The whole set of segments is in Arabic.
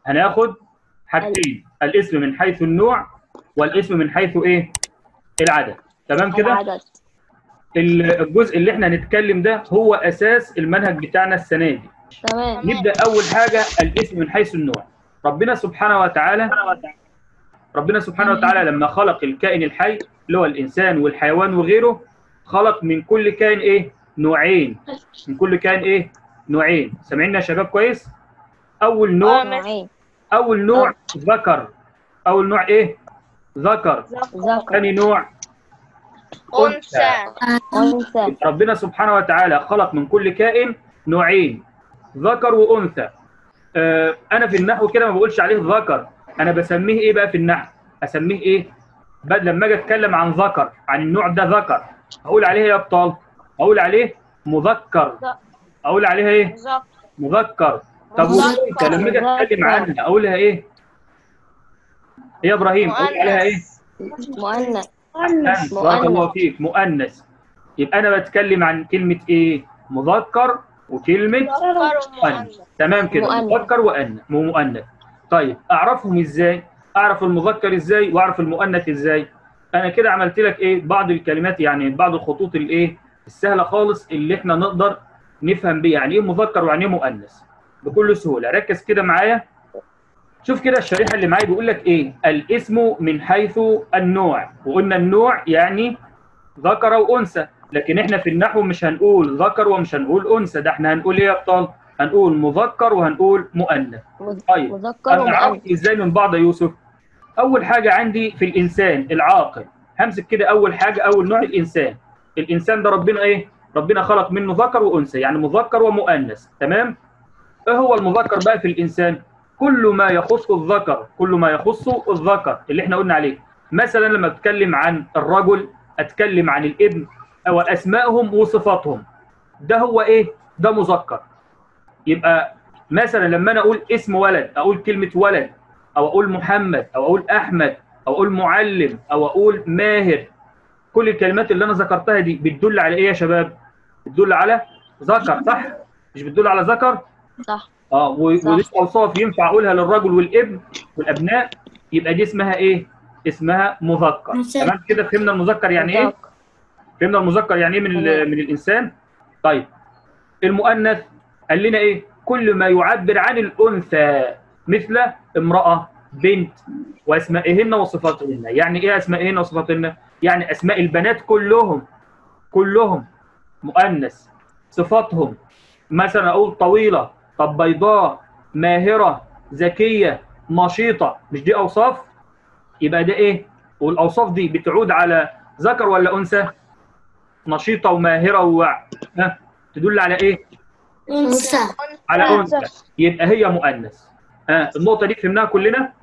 هناخد حاجتين، الاسم من حيث النوع والاسم من حيث ايه؟ العدد. تمام كده؟ العدد. الجزء اللي احنا هنتكلم ده هو اساس المنهج بتاعنا السنه دي. تمام. نبدا اول حاجه الاسم من حيث النوع. ربنا سبحانه وتعالى لما خلق الكائن الحي اللي هو الانسان والحيوان وغيره، خلق من كل كائن ايه؟ نوعين. من كل كائن ايه؟ نوعين. سامعيني يا شباب كويس؟ اول نوع نوعين. اول نوع ذكر. اول نوع ايه؟ ذكر. ثاني نوع أنثى. ربنا سبحانه وتعالى خلق من كل كائن نوعين، ذكر وانثى. انا في النحو كده ما بقولش عليه ذكر، انا بسميه ايه بقى في النحو؟ اسميه ايه؟ لما اجي اتكلم عن ذكر، عن النوع ده ذكر، اقول عليه يا ابطال؟ اقول عليه مذكر. اقول عليها ايه؟ مذكر. طب والانثى لما اجي اتكلم عنها اقولها ايه؟ يا ابراهيم اقول عليها ايه؟ مؤنث. بارك الله فيك، مؤنث. يبقى انا بتكلم عن كلمه ايه؟ مذكر وكلمه مؤنث. تمام كده، مذكر ومؤنث. طيب اعرفهم ازاي؟ اعرف المذكر ازاي واعرف المؤنث ازاي؟ انا كده عملت لك ايه؟ بعض الكلمات، يعني بعض الخطوط الايه؟ السهله خالص اللي احنا نقدر نفهم بيها يعني ايه مذكر ويعني ايه مؤنث بكل سهوله. ركز كده معايا، شوف كده الشريحه اللي معايا بيقول لك ايه؟ الاسم من حيث النوع، وقلنا النوع يعني ذكر وانثى، لكن احنا في النحو مش هنقول ذكر ومش هنقول انثى، ده احنا هنقول ايه يا ابطال؟ هنقول مذكر وهنقول مؤنث. طيب انا عرفت ازاي من بعض يا يوسف؟ اول حاجه عندي في الانسان العاقل، همسك كده اول حاجه، اول نوع الانسان. الانسان ده ربنا ايه؟ ربنا خلق منه ذكر وانثى، يعني مذكر ومؤنث. تمام؟ ايه هو المذكر بقى في الانسان؟ كل ما يخص الذكر، كل ما يخص الذكر اللي احنا قلنا عليه. مثلا لما اتكلم عن الرجل، اتكلم عن الابن او اسمائهم وصفاتهم، ده هو ايه؟ ده مذكر. يبقى مثلا لما انا اقول اسم ولد، اقول كلمه ولد، او اقول محمد، او اقول احمد، او اقول معلم، او اقول ماهر، كل الكلمات اللي انا ذكرتها دي بتدل على ايه يا شباب؟ بتدل على ذكر، صح؟ مش بتدل على ذكر؟ صح. ودي اوصاف ينفع اقولها للرجل والابن والابناء، يبقى دي اسمها ايه؟ اسمها مذكر. تمام كده؟ فهمنا المذكر يعني ايه؟ فهمنا المذكر يعني ايه من الانسان؟ طيب المؤنث قال لنا ايه؟ كل ما يعبر عن الانثى، مثل امراه، بنت، واسمائهن وصفاتهن. يعني ايه اسمائهن وصفاتهن؟ يعني اسماء البنات كلهم مؤنث. صفاتهم مثلا اقول طويله، طب بيضاء، ماهره، ذكيه، نشيطه، مش دي اوصاف؟ يبقى ده ايه؟ والاوصاف دي بتعود على ذكر ولا انثى؟ نشيطه وماهره تدل على ايه؟ انثى. على انثى، يبقى هي مؤنث. النقطه دي فهمناها كلنا؟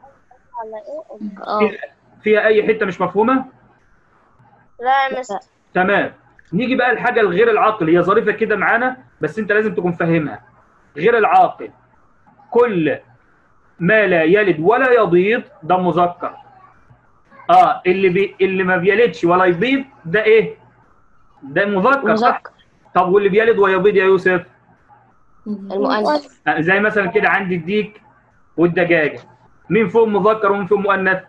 فيها اي حته مش مفهومه؟ لا يا مستر. تمام. نيجي بقى الحاجه الغير العاقل، هي ظريفه كده معانا بس انت لازم تكون فاهمها. غير العاقل كل ما لا يلد ولا يبيض ده مذكر. اللي ما بيلدش ولا يبيض ده ايه؟ ده مذكر، صح؟ طب واللي بيلد ويبيض يا يوسف؟ المؤنث. زي مثلا كده عندي الديك والدجاجه، مين فيهم مذكر ومين فيهم مؤنث؟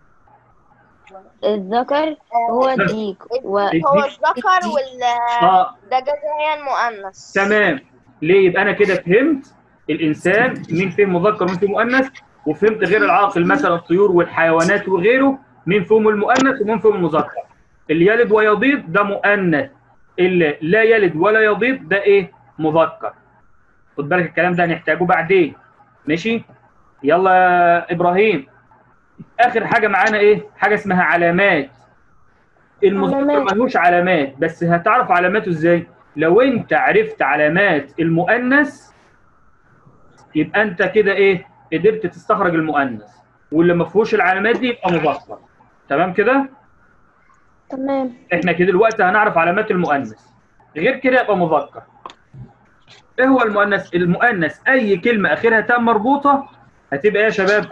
الذكر هو الديك هو الذكر والدجاجة هي المؤنث. تمام. ليه؟ يبقى انا كده فهمت الانسان مين فيه مذكر ومين فيه مؤنث، وفهمت غير العاقل مثلا الطيور والحيوانات وغيره مين فيهم المؤنث ومين فيهم المذكر. اللي يلد ويبيض ده مؤنث، اللي لا يلد ولا يبيض ده ايه؟ مذكر. خد بالك الكلام ده هنحتاجه بعدين. ماشي؟ يلا يا ابراهيم، اخر حاجه معانا ايه؟ حاجه اسمها علامات. المذكر ملوش علامات، بس هتعرف علاماته ازاي؟ لو انت عرفت علامات المؤنث يبقى انت كده ايه؟ قدرت تستخرج المؤنث، واللي ما فيهوش العلامات دي يبقى مذكر. تمام كده؟ تمام. احنا كده دلوقتي هنعرف علامات المؤنث، غير كده يبقى مذكر. ايه هو المؤنث؟ المؤنث اي كلمه اخرها تاء مربوطه هتبقى ايه يا شباب؟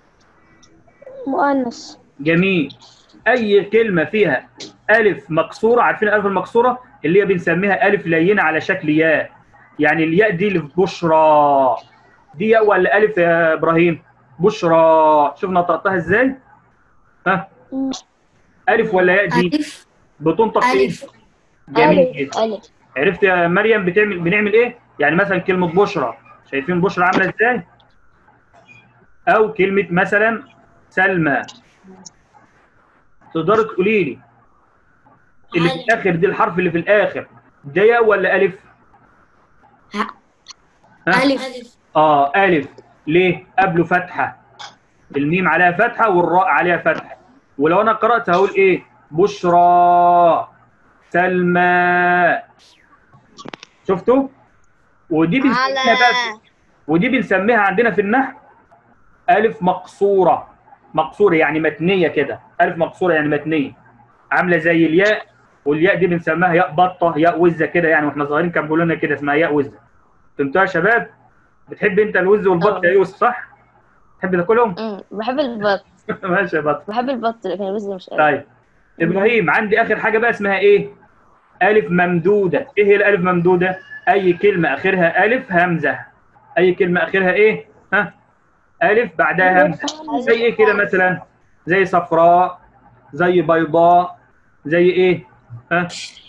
مؤنث. جميل. اي كلمه فيها الف مكسوره، عارفين الالف المكسوره اللي هي بنسميها الف لينه على شكل ياء، يعني الياء دي اللي في بشرى، دي ياء ولا الف يا ابراهيم؟ بشرى، شوف نطقتها ازاي؟ ها؟ الف ولا ياء دي؟ ألف. بتنطق ايه؟ ألف. جميل جدا. ألف. عرفت يا مريم بنعمل ايه؟ يعني مثلا كلمة بشرى، شايفين بشرى عاملة ازاي؟ أو كلمة مثلا سلمى، تقدري تقولي لي اللي في الآخر دي، الحرف اللي في الآخر ده ياء ولا ألف؟ ها؟ ألف. ألف. ليه؟ قبله فتحة، الميم عليها فتحة والراء عليها فتحة، ولو أنا قرأت هقول إيه؟ بشرى سلمى. شفتوا؟ ودي بنسميها بقى، ودي بنسميها عندنا في النحو ألف مقصورة. مقصورة يعني متنية كده، ألف مقصورة يعني متنية، عاملة زي الياء، والياء دي بنسميها ياء بطة، ياء وزة كده يعني، واحنا صغيرين كانوا بيقولوا لنا كده اسمها ياء وزة. فهمتوها يا شباب؟ بتحب أنت الوز والبط يا يوسف صح؟ تحب تاكلهم؟ بحب البط. ماشي يا بط. بحب البط لكن الوز مش قوي. طيب إبراهيم، عندي آخر حاجة بقى اسمها إيه؟ ألف ممدودة. إيه هي الألف ممدودة؟ أي كلمة آخرها ألف همزة. أي كلمة آخرها إيه؟ ها؟ ألف بعدها همزة. زي إيه كده مثلا؟ زي صفراء، زي بيضاء، زي إيه؟ ها؟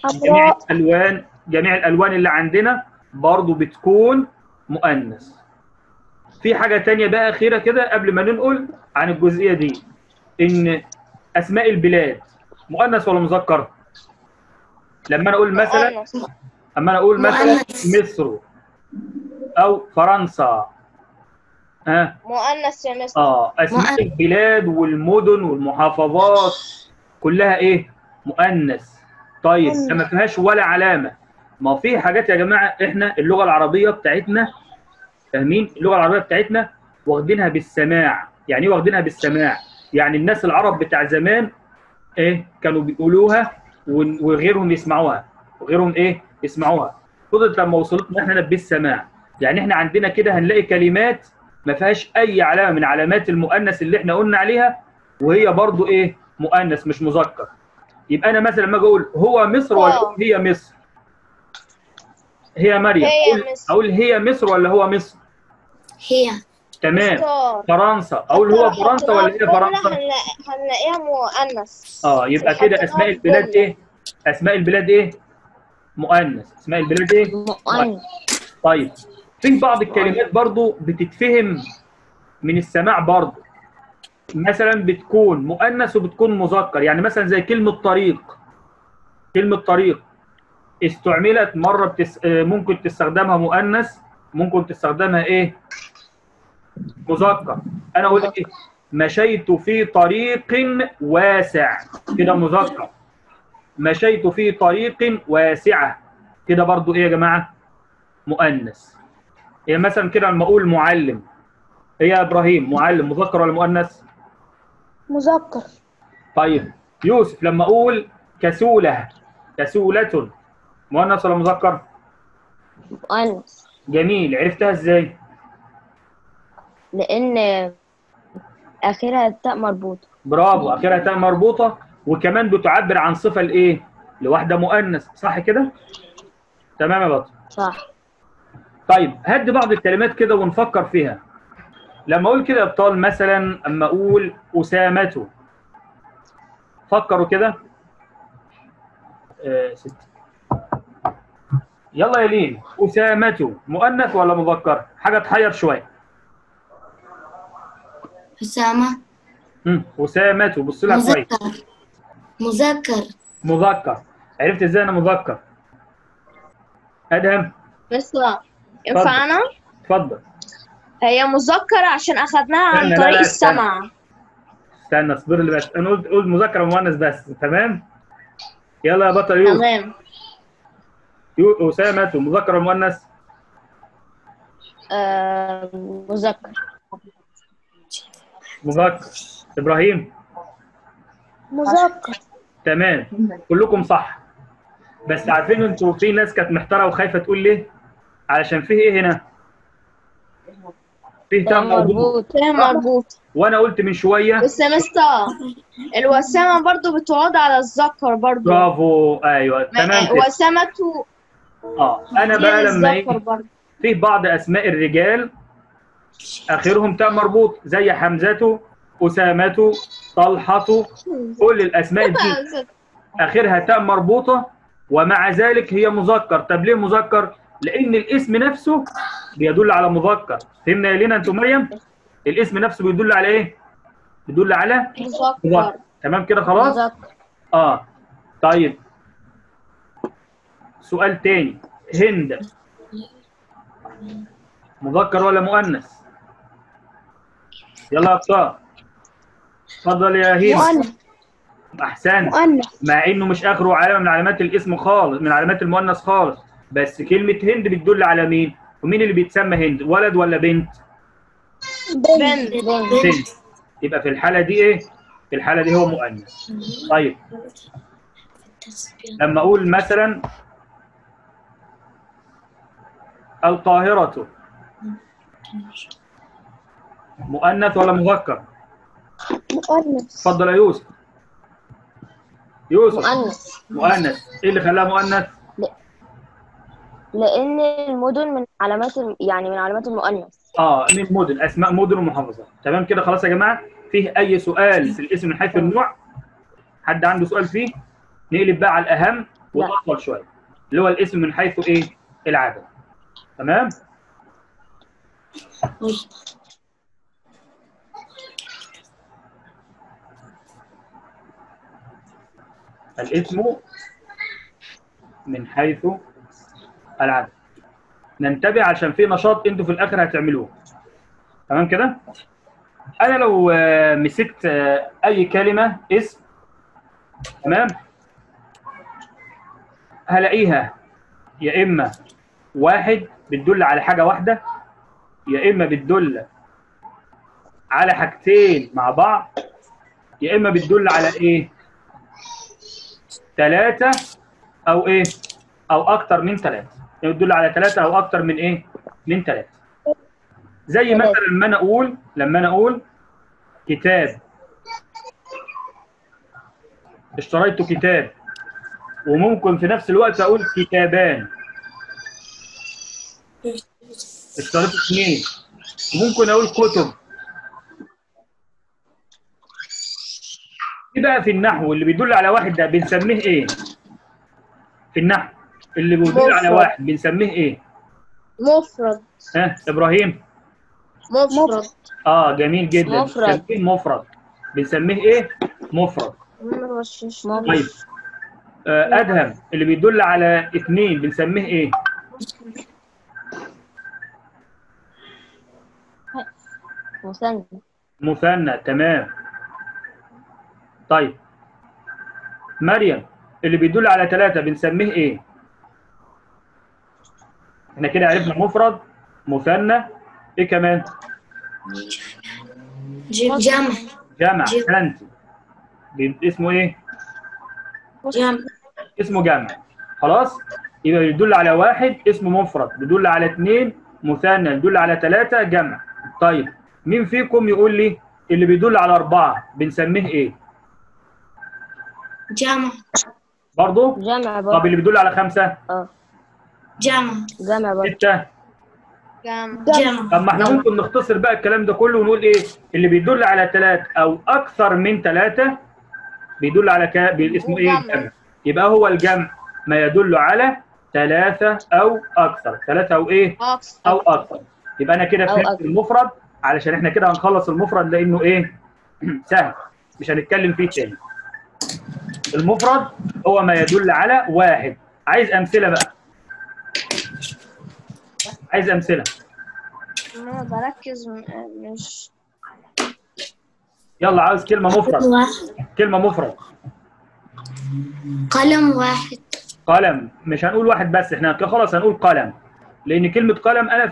جميع الألوان اللي عندنا برضو بتكون مؤنث. في حاجة تانية بقى أخيرة كده قبل ما ننقل عن الجزئية دي، إن أسماء البلاد مؤنث ولا مذكر؟ لما أنا أقول مثلا، مصر أو فرنسا، مؤنث يا مستر. أسماء البلاد والمدن والمحافظات كلها إيه؟ مؤنث. طيب ما فيهاش ولا علامة. ما في حاجات يا جماعة إحنا اللغة العربية بتاعتنا، فاهمين؟ اللغة العربية بتاعتنا واخدينها بالسماع. يعني إيه واخدينها بالسماع؟ يعني الناس العرب بتاع زمان إيه؟ كانوا بيقولوها وغيرهم يسمعوها، وغيرهم إيه؟ يسمعوها. فضلت لما وصلتنا إحنا بالسماع. يعني إحنا عندنا كده هنلاقي كلمات ما فيهاش أي علامة من علامات المؤنث اللي إحنا قلنا عليها، وهي برضو إيه؟ مؤنث مش مذكر. يبقى أنا مثلا لما أجي أقول هو مصر ولا هي مصر؟ هي مريم، أقول هي مصر ولا هو مصر؟ هي. تمام. فرنسا، أقول هو فرنسا ولا هي فرنسا؟ هنلاقيها مؤنث. يبقى كده أسماء البلاد إيه؟ أسماء البلاد إيه؟ مؤنث. أسماء البلاد إيه؟ مؤنث. طيب في بعض الكلمات برضو بتتفهم من السماع برضو، مثلا بتكون مؤنث وبتكون مذكر. يعني مثلا زي كلمة طريق. كلمة طريق استعملت مرة ممكن تستخدمها مؤنث، ممكن تستخدمها إيه؟ مذكر. أنا أقول إيه؟ مشيت في طريق واسع، كده مذكر. مشيت في طريق واسعة، كده برضو إيه يا جماعة؟ مؤنث. يعني مثلا كده لما أقول معلم، إيه يا إبراهيم؟ معلم مذكر ولا مؤنث؟ مذكر. طيب يوسف، لما أقول كسولة، كسولة، مؤنث ولا مذكر؟ مؤنث. جميل. عرفتها إزاي؟ لأن آخرها تاء مربوطة. برافو، آخرها تاء مربوطة، وكمان بتعبر عن صفة لإيه؟ لواحدة مؤنث، صح كده؟ تمام يا بطل. صح. طيب هدي بعض الكلمات كده ونفكر فيها. لما أقول كده يا أبطال، مثلا أما أقول أسامة، فكروا كده. يلا يا لين، أسامة مؤنث ولا مذكر؟ حاجة تحير شوية. أسامة. أسامة، بص لها كويس. مذكر. مذكر. عرفت ازاي انا مذكر؟ ادهم. بس ينفع انا؟ اتفضل. هي مذكرة عشان اخذناها عن طريق السمع. استنى اصبر لي بس، انا قلت مذكر ومؤنث بس. تمام. يلا يا بطل يوسف. تمام. أسامة مذكر ولا مؤنث؟ مذكر. مذكر. إبراهيم؟ مذكر. تمام، كلكم صح. بس عارفين انتوا في ناس كانت محتاره وخايفه تقول ليه؟ علشان فيه ايه هنا؟ فيه تاء مربوط. تاء مربوط. وانا قلت من شويه بس يا مستر الوسامه برضو بتعود على الذكر برضو. برافو، ايوه تمام كده. وسامته انا بقى لما في بعض اسماء الرجال اخرهم تاء مربوط زي حمزه، اسامه، طلحه، كل الاسماء دي اخرها تاء مربوطه ومع ذلك هي مذكر. طب ليه مذكر؟ لان الاسم نفسه بيدل على مذكر. فهمنا يا لينا انتم مريم؟ الاسم نفسه بيدل على ايه؟ بيدل على مذكر. تمام كده خلاص؟ مذكر. طيب سؤال تاني، هند مذكر ولا مؤنث؟ يلا يا ابطال. اتفضل يا هند. مؤنث. احسنت. مؤنث. مع انه مش اخره علامه من علامات الاسم خالص، من علامات المؤنث خالص، بس كلمه هند بتدل على مين؟ ومين اللي بيتسمى هند؟ ولد ولا بنت؟ بنت. بنت. يبقى في الحاله دي ايه؟ في الحاله دي هو مؤنث. طيب لما اقول مثلا القاهرة مؤنث ولا مذكر؟ مؤنث. اتفضل يا يوسف. يوسف. مؤنث. مؤنث. ايه اللي خلاها مؤنث؟ لأن المدن من علامات يعني من علامات المؤنث. من مدن، اسماء مدن ومحافظات. تمام كده خلاص يا جماعه. فيه اي سؤال في الاسم من حيث النوع؟ حد عنده سؤال فيه؟ نقلب بقى على الاهم والاطول شويه، اللي هو الاسم من حيث ايه؟ العدد. تمام؟ الاسم من حيث العدد. ننتبه عشان في نشاط انتوا في الاخر هتعملوه. تمام كده؟ انا لو مسكت اي كلمه اسم، تمام، هلاقيها يا اما واحد بتدل على حاجه واحده، يا اما بتدل على حاجتين مع بعض، يا اما بتدل على ايه؟ ثلاثه او ايه؟ او اكتر من ثلاثه. يعني بتدل على ثلاثه او اكتر من ايه؟ من ثلاثه. زي مثلا لما انا اقول كتاب، اشتريت كتاب، وممكن في نفس الوقت اقول كتابان، اشتريت اثنين، وممكن اقول كتب. ايه بقى في النحو اللي بيدل على واحد ده بنسميه ايه؟ في النحو اللي بيدل على واحد بنسميه ايه؟ مفرد. ابراهيم؟ مفرد. جميل جدا. مفرد. بنسميه مفرد. بنسميه ايه؟ مفرد. طيب ادهم اللي بيدل على اثنين بنسميه ايه؟ مثنى. مثنى. تمام. طيب مريم اللي بيدل على ثلاثة بنسميه ايه؟ احنا كده عرفنا مفرد، مثنى، ايه كمان؟ جمع. جمع. انت اسمه ايه؟ جمع. اسمه جمع. خلاص؟ يبقى بيدل على واحد اسمه مفرد، بيدل على اثنين مثنى، بيدل على ثلاثة جمع. طيب مين فيكم يقول لي اللي بيدل على أربعة بنسميه ايه؟ جمع. برضه؟ جمع برضه. طب اللي بيدل على خمسة؟ جمع. جمع برضه. ستة؟ جمع. طب ما احنا ممكن نختصر بقى الكلام ده كله ونقول ايه؟ اللي بيدل على ثلاثة او اكثر من ثلاثة بيدل على اسمه ايه؟ جمع. يبقى هو الجمع ما يدل على ثلاثة او اكثر، ثلاثة او ايه؟ او اكثر. يبقى انا كده فهمت المفرد، علشان احنا كده هنخلص المفرد لانه ايه؟ سهل، مش هنتكلم فيه تاني. المفرد هو ما يدل على واحد. عايز امثلة بقى. عايز امثلة. انا بركز مش. يلا عاوز كلمة مفرد. كلمة مفرد. قلم واحد. قلم. مش هنقول واحد بس، احنا خلاص هنقول قلم، لان كلمة قلم انا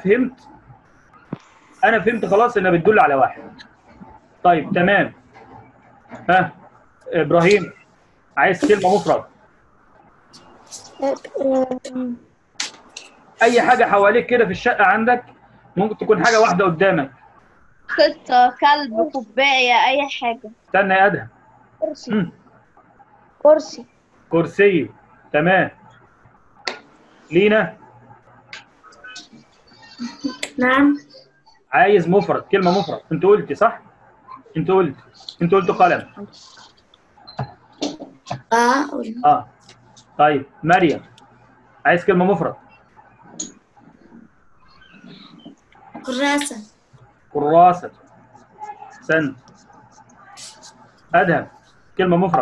فهمت خلاص انها بتدل على واحد. طيب تمام. ابراهيم عايز كلمة مفرد. اي حاجة حواليك كده في الشقة عندك، ممكن تكون حاجة واحدة قدامك. قطة، كلب، كوباية، اي حاجة. استنى يا ادهم. كرسي. كرسي. تمام. لينا؟ نعم. عايز مفرد، كلمه مفرد. انت قلتي صح؟ انت قلت قلم. طيب مريم عايز كلمه مفرد. كراسة. كراسة. سن. أدهم كلمة مفرد.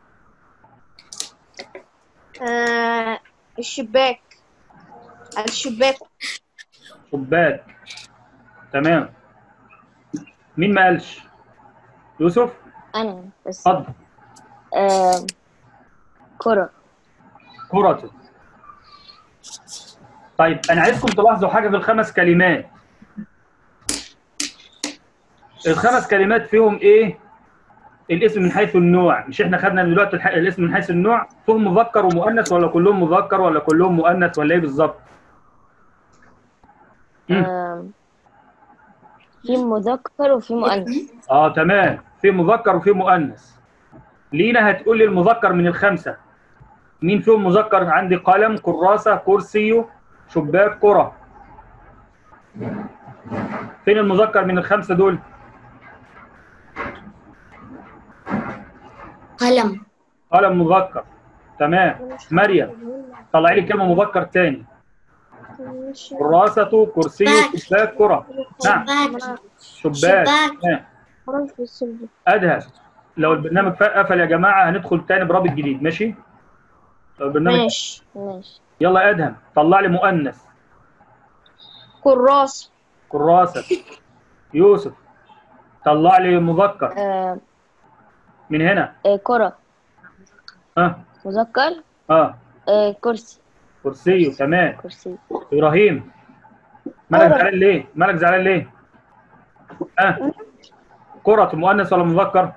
الشباك. الشباك. شباك. تمام. مين ما قالش؟ يوسف؟ أنا بس. اتفضل. كرة. كرة. طيب أنا عايزكم تلاحظوا حاجة في الخمس كلمات. الخمس كلمات فيهم إيه؟ الاسم من حيث النوع. مش إحنا خدنا دلوقتي الاسم من حيث النوع؟ فيهم مذكر ومؤنث ولا كلهم مذكر ولا كلهم مؤنث ولا إيه بالظبط؟ في مذكر وفي مؤنث. تمام، في مذكر وفي مؤنث. لينا هتقول لي المذكر من الخمسة. مين فيهم مذكر؟ عندي قلم، كراسة، كرسي، شباك، كرة. فين المذكر من الخمسة دول؟ قلم. قلم مذكر. تمام. مريم طلعي لي كلمة مذكر تاني. كراسة، كرسي، شباك، كرة. نعم. شباك. أدهم لو البرنامج قفل يا جماعة هندخل تاني برابط جديد، ماشي؟ لو البرنامج ماشي. يلا يا أدهم طلع لي مؤنث. كراسة. كراسة. يوسف طلع لي مذكر. من هنا. كرة. مذكر. كرسي. كرسي. تمام. كرسي. إبراهيم مالك زعلان ليه؟ مالك زعلان ليه؟ كرة مؤنث ولا مذكر؟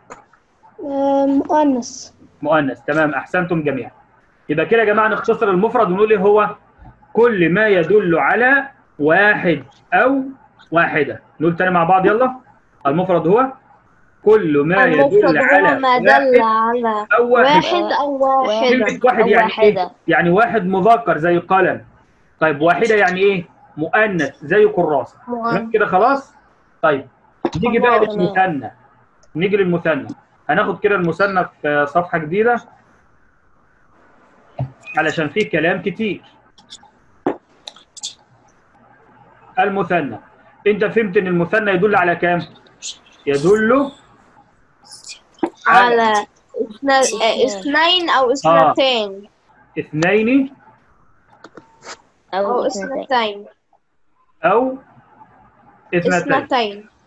مؤنث. مؤنث. تمام، أحسنتم جميعا. يبقى كده يا جماعة نختصر المفرد ونقول إيه هو؟ كل ما يدل على واحد أو واحدة. نقول تاني مع بعض يلا. المفرد هو كل ما يدل على ما دل على أو واحد أو واحدة. كلمة واحد يعني إيه؟ يعني واحد مذكر زي قلم. طيب واحدة يعني إيه؟ مؤنث زي كراسة. تمام كده خلاص؟ طيب نيجي بقى للمثنى. نيجي للمثنى. هناخد كده المثنى في صفحة جديدة علشان فيه كلام كتير. المثنى. أنت فهمت إن المثنى يدل على كام؟ يدل على اثنين أو اثنتين. اثنين أو اثنتين. أو اثنتين.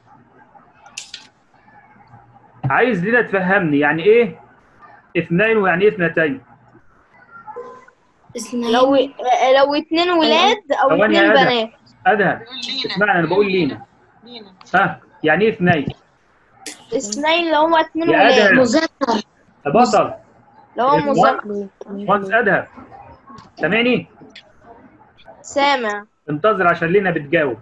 عايز لينا تفهمني يعني إيه اثنين ويعني إيه اثنتين؟ لو اثنين ولاد أو اثنين بنات. أدهم اسمعني أنا بقول لينا. يعني إيه اثنين؟ اثنين لو هما اثنين ولاد. مذكر. بطل. لو هو مذكر. مهندس أدهم سامعني؟ سامع. انتظر عشان لينا بتجاوب.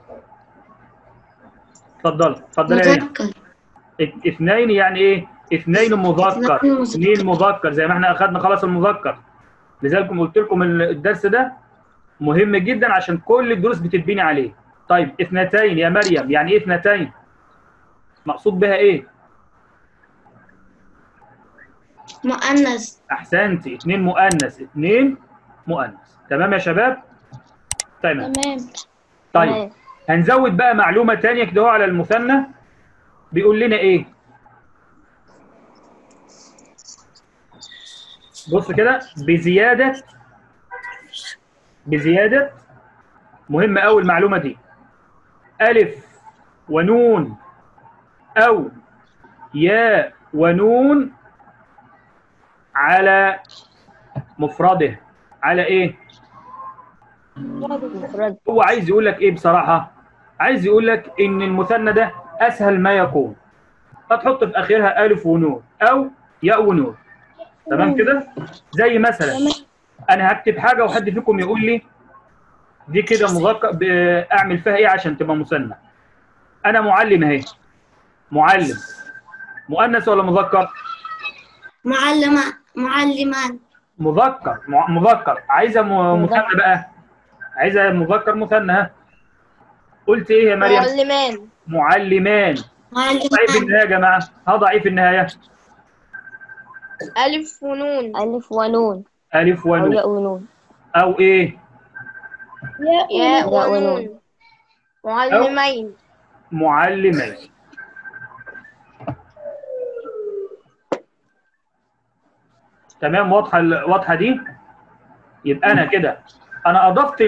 اتفضل يا لينا. اثنين يعني ايه؟ اثنين مذكر. اثنين مذكر زي ما احنا اخذنا خلاص المذكر. لذلك قلت لكم الدرس ده مهم جدا عشان كل الدروس بتتبني عليه. طيب اثنتين يا مريم يعني ايه اثنتين؟ مقصود بها ايه؟ مؤنث. احسنتي. اثنين مؤنث. اثنين مؤنث. تمام يا شباب؟ تمام. طيب هنزود بقى معلومة تانية كده على المثنى. بيقول لنا ايه؟ بص كده. بزيادة مهمة أوي المعلومة دي. ألف ونون أو ياء ونون على مفرده. على إيه؟ مفرد. هو عايز يقول لك إيه بصراحة؟ عايز يقول لك إن المثنى ده أسهل ما يكون. هتحط في آخرها ألف ونون أو ياء ونون. تمام كده؟ زي مثلا أنا هكتب حاجة وحد فيكم يقول لي دي كده مذكر أعمل فيها إيه عشان تبقى مثنى؟ أنا معلم أهي. معلم. مؤنث ولا مذكر؟ معلمان. مذكر. عايزة مثنى بقى. عايزة مذكر مثنى. ها قلت ايه يا مريم؟ معلمان. معلمان. هضع ايه في النهايه يا جماعه؟ هضع ايه في النهايه؟ ألف ونون. ألف ونون الف أو ونون ياء ونون. او ايه؟ ياء ياء ونون. ونون. معلمين. معلمين. تمام، واضحه دي. يبقى انا كده انا اضفت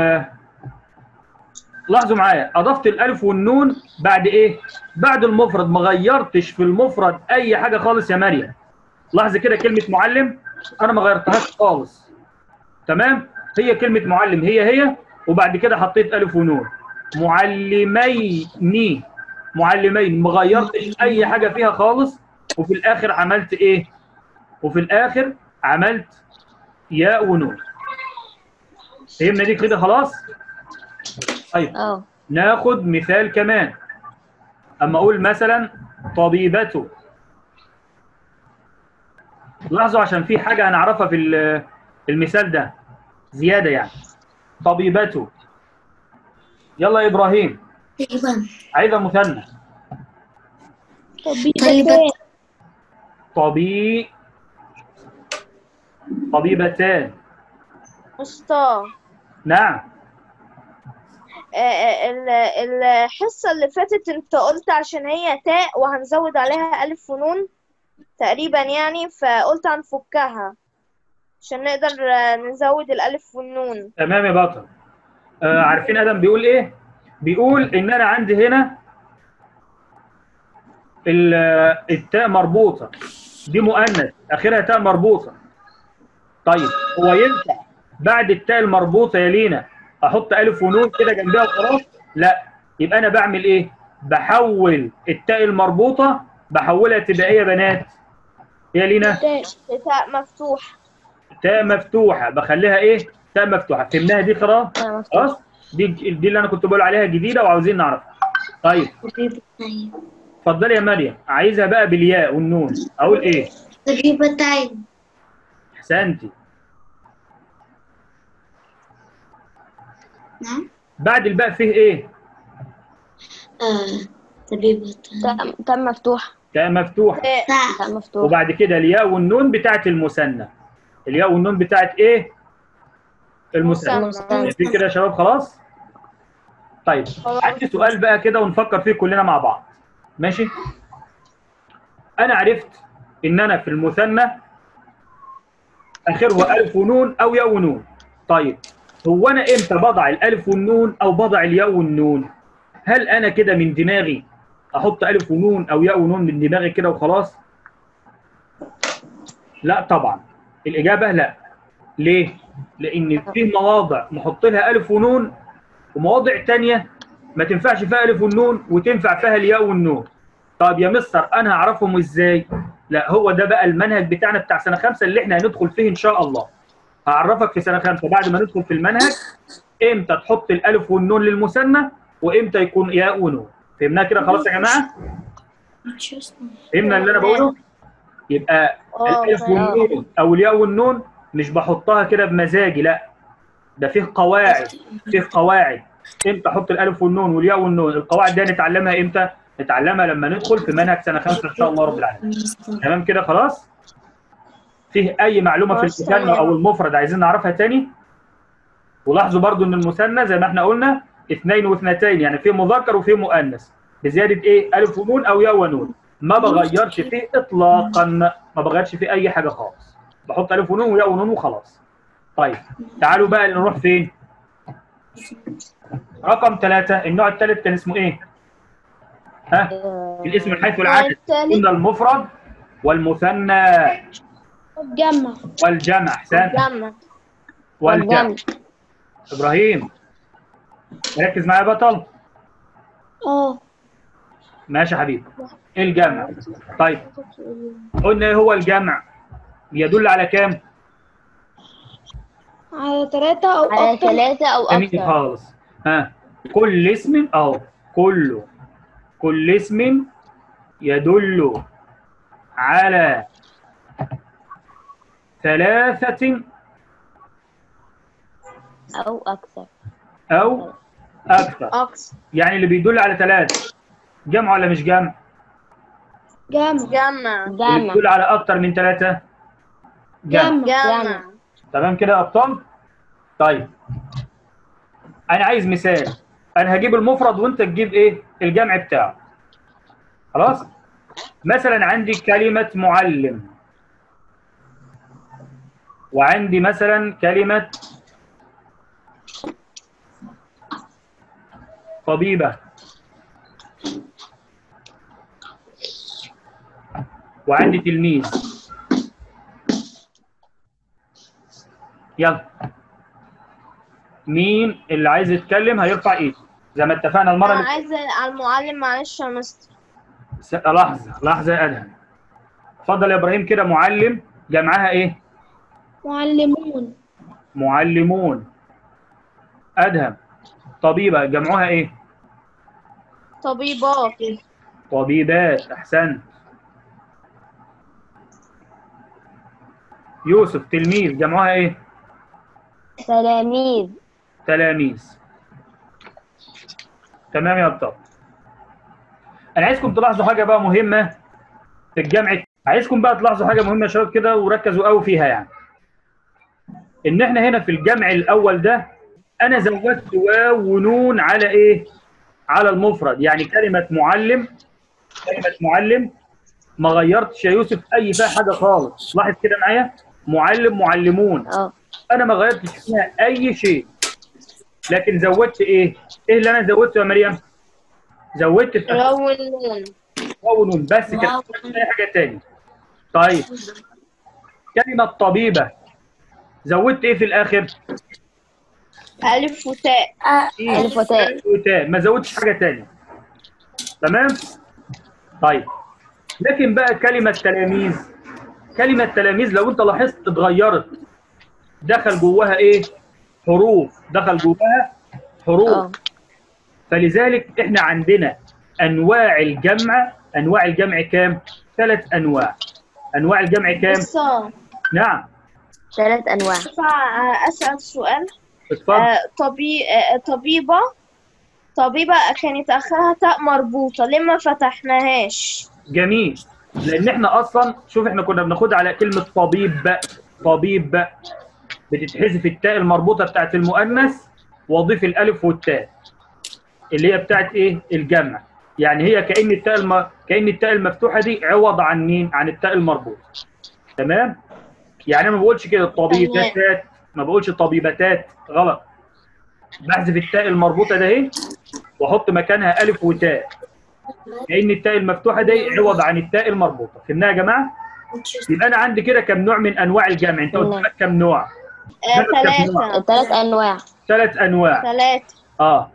لاحظوا معايا، اضفت الالف والنون بعد ايه؟ بعد المفرد، ما غيرتش في المفرد اي حاجه خالص يا مريم. لاحظ كده كلمه معلم انا ما غيرتهاش خالص. تمام، هي كلمه معلم هي وبعد كده حطيت الف ونون. معلمين. معلمين، ما غيرتش اي حاجه فيها خالص. وفي الاخر عملت ايه؟ وفي الاخر عملت ياء ونون. فهمنا دي كده خلاص؟ طيب ناخد مثال كمان. اما اقول مثلا طبيبته. لاحظوا عشان في حاجه هنعرفها في المثال ده زياده يعني. طبيبته. يلا يا ابراهيم. عايزه مثنى. طبيبتان. أسطى. نعم. الحصة اللي فاتت انت قلت عشان هي تاء وهنزود عليها ألف ونون تقريبا يعني، فقلت هنفكها عشان نقدر نزود الألف والنون. تمام يا بطل. عارفين ادم بيقول ايه؟ بيقول ان انا عندي هنا التاء مربوطه، دي مؤنث اخرها تاء مربوطه. طيب هو ينفع بعد التاء المربوطه يا لينا احط الف ونون كده جنبها وخلاص؟ لا، يبقى انا بعمل ايه؟ بحول التاء المربوطه بحولها تبقى ايه يا بنات؟ يا لينا؟ تاء مفتوحه. تاء مفتوحه، بخليها ايه؟ تاء مفتوحه. فهمناها دي خلاص؟ خلاص؟ دي اللي انا كنت بقول عليها جديده وعاوزين نعرفها. طيب اتفضلي يا مريم. عايزها بقى بالياء والنون، اقول ايه؟ طبيبتين. احسنتي. نعم. بعد الباء فيه ايه؟ طبيبتين. تاء مفتوح. تاء مفتوحه. تاء مفتوح. وبعد كده الياء والنون بتاعت المثنى. الياء والنون بتاعت ايه؟ المثنى. في كده يا شباب خلاص؟ طيب عندي سؤال بقى كده ونفكر فيه كلنا مع بعض. ماشي؟ انا عرفت ان انا في المثنى اخره الف ونون او ياء ونون. طيب هو انا امتى بضع الالف والنون او بضع الياء والنون؟ هل انا كده من دماغي احط الف ونون او ياء ونون من دماغي كده وخلاص؟ لا طبعا، الاجابه لا. ليه؟ لان في مواضع نحط لها الف ونون ومواضع ثانيه ما تنفعش فيها الف والنون وتنفع فيها الياء والنون. طب يا مستر انا هعرفهم ازاي؟ لا، هو ده بقى المنهج بتاعنا بتاع سنه 5 اللي احنا هندخل فيه ان شاء الله. هعرفك في سنه 5 بعد ما ندخل في المنهج امتى تحط الالف والنون للمثنى وامتى يكون ياء ونون. فهمناها كده خلاص يا جماعه؟ فهمنا اللي انا بقوله؟ يبقى الالف والنون او الياء والنون مش بحطها كده بمزاجي، لا، ده فيه قواعد. فيه قواعد امتى احط الالف والنون والياء والنون. القواعد دي نتعلمها امتى؟ نتعلمها لما ندخل في منهج سنه 5 ان شاء الله رب العالمين. تمام كده خلاص؟ فيه اي معلومه في المثنى او المفرد عايزين نعرفها تاني؟ ولاحظوا برضو ان المثنى زي ما احنا قلنا اثنين واثنتين، يعني فيه مذكر وفيه مؤنث بزياده ايه؟ الف ونون او ياء ونون. ما بغيرش فيه اطلاقا، ما بغيرش فيه اي حاجه خالص، بحط الف ونون وياء ونون وخلاص. طيب تعالوا بقى نروح فين؟ رقم 3. النوع الثالث كان اسمه ايه؟ ها؟ الاسم من حيث العدد. قلنا المفرد والمثنى والجمع. احسنت. والجمع. ابراهيم ركز معايا يا بطل. ماشي يا حبيبي. الجمع. طيب قلنا ايه هو الجمع؟ يدل على كام؟ على 3 أو أكتر. على 3 أو أكتر. جميل خالص. ها، كل اسم أو كل اسم يدل على 3 أو أكثر. أو أكثر. يعني اللي بيدل على 3 جمع ولا مش جمع؟ جمع. اللي بيدل على أكتر من 3 جمع. تمام كده يا أبطال؟ طيب أنا عايز مثال، أنا هجيب المفرد وأنت تجيب إيه؟ الجمع بتاعه. خلاص؟ مثلا عندي كلمة معلم، وعندي مثلا كلمة طبيبة، وعندي تلميذ. يلا مين اللي عايز يتكلم هيرفع ايده زي ما اتفقنا المرة اللي أنا عايزة على المعلم، معلش يا مستر. لحظة يا أدهم. اتفضل يا إبراهيم كده. معلم جمعها إيه؟ معلمون. أدهم. طبيبة جمعها إيه؟ طبيبات. أحسنت. يوسف. تلميذ جمعها إيه؟ تلاميذ. تمام يا أبطال. أنا عايزكم تلاحظوا حاجة بقى مهمة في الجمع. عايزكم بقى تلاحظوا حاجة مهمة يا شباب كده وركزوا قوي فيها، يعني إن إحنا هنا في الجمع الأول ده أنا زودت واو ونون على إيه؟ على المفرد. يعني كلمة معلم ما غيرتش يا يوسف أي فيها حاجة خالص. لاحظ كده معايا، معلم معلمون. أنا ما غيرتش فيها أي شيء، لكن زودت إيه؟ إيه اللي أنا زودته يا مريم؟ زودت في واو ونون بس كده، مش أي حاجة تاني. طيب كلمة طبيبة زودت إيه في الآخر؟ ألف وتاء. ألف وتاء. ما زودتش حاجة تاني. تمام؟ طيب لكن بقى كلمة تلاميذ لو أنت لاحظت اتغيرت، دخل جواها إيه؟ حروف. فلذلك إحنا عندنا أنواع الجمع كام؟ 3 أنواع. أنواع الجمع كام؟ نعم 3 أنواع. أسأل سؤال؟ اتفضل. طبيبة كانت آخرها تاء مربوطة، ليه ما فتحناهاش؟ جميل، لأن إحنا أصلا شوف إحنا كنا بناخدها على كلمة طبيب بتتحذف التاء المربوطة بتاعت المؤنث وأضيف الألف والتاء اللي هي بتاعت إيه؟ الجمع. يعني هي كأن التاء المفتوحة دي عوض عن مين؟ عن التاء المربوطة. تمام؟ يعني أنا ما بقولش كده طبيبتات، ما بقولش طبيبتات، غلط. بحذف التاء المربوطة ده اهي واحط مكانها ألف وتاء، كأن التاء المفتوحة دي عوض عن التاء المربوطة. فهمناها يا جماعة؟ يبقى أنا عندي كده كم نوع من أنواع الجمع؟ أنت قلت كم نوع؟ 3. 3 أنواع. 3 أنواع. 3.